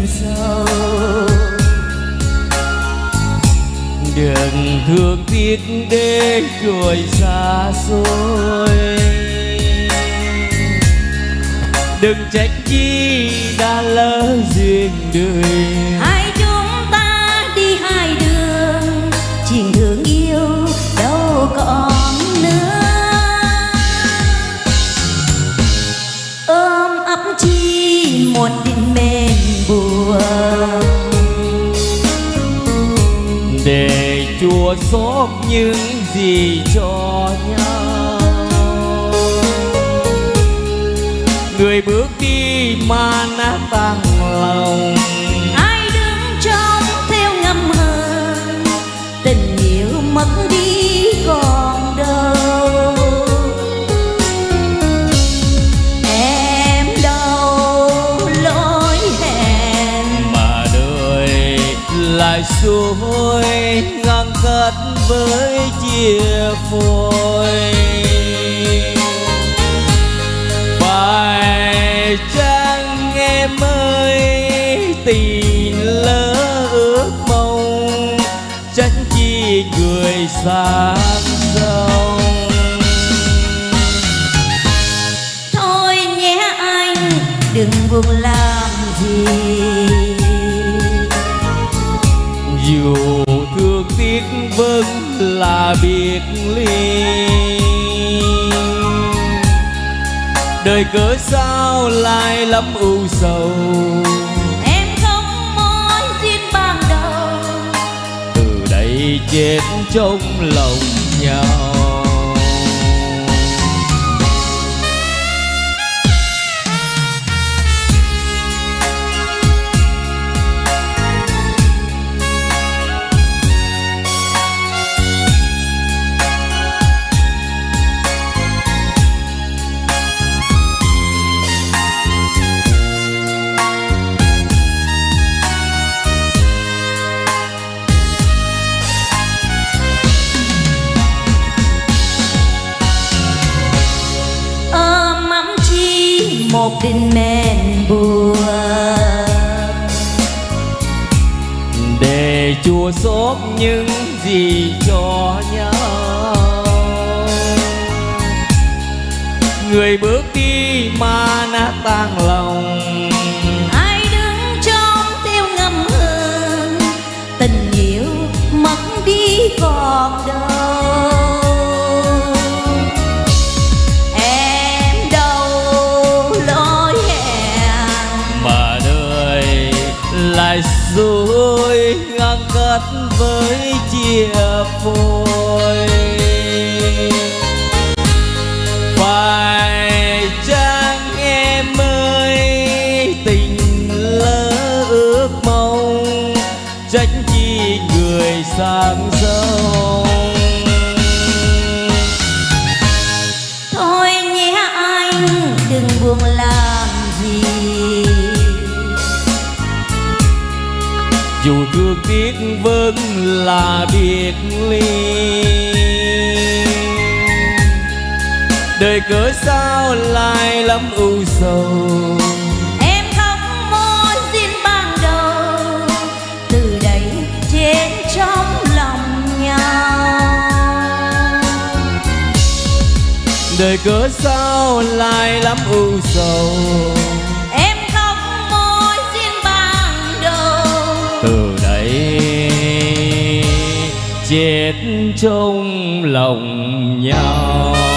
sâu. Đừng thương tiếc để rồi xa xôi, đừng trách chi đã lỡ duyên đời. Hai chúng ta đi hai đường, chuyện thương yêu đâu còn nữa. Ôm ấp chi một định mệnh buồn, để Chúa xót những gì cho nhau. Người bước đi mà nát tan lòng, ai đứng trong theo ngâm hờn, tình yêu mất đi còn đâu. Em đâu lối hẹn mà đời lại xuôi ngăn cách với chia phôi. Phải chăng em ơi tình lỡ ước mong, tránh chi người sang sông. thôi nhé anh đừng buồn làm gì, dù thương tiếc vẫn là biệt ly. Đời cớ sao lại lắm ưu sầu, em không mối duyên ban đầu. từ đây chết trong lòng nhau. Một định mệnh buồn, để Chúa xót những gì cho nhau. Người bước đi mà nát tan lòng, ai đứng trong theo ngâm hờn, tình yêu mất đi còn đâu. lại rồi ngăn cách với chia phôi. Phải chăng em ơi tình lỡ ước mong, tránh chi người sang sông. thôi nhé anh đừng buồn làm gì, dù thương tiếc vẫn là biệt ly. Đời cớ sao lại lắm ưu sầu, em không mối duyên ban đầu. Từ đây chết trong lòng nhau. đời cớ sao lại lắm ưu sầu, em không mối duyên ban đầu. từ đây chết trong lòng nhau.